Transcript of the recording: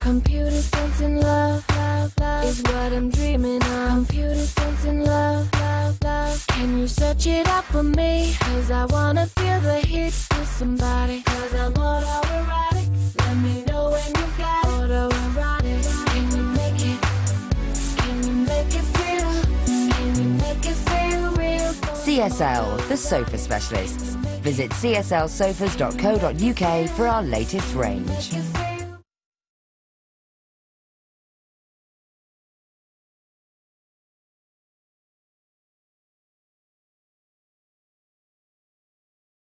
Computer sense and love, love, love is what I'm dreaming of. Computer sense and love, love, love. Can you search it up for me? Cause I wanna feel the heat with somebody. Cause I'm autoerotic. Let me know when you've got autoerotic. Can you make it? Can you make it feel? Can you make it feel real? CSL, the sofa specialists. Visit cslsofas.co.uk for our latest range.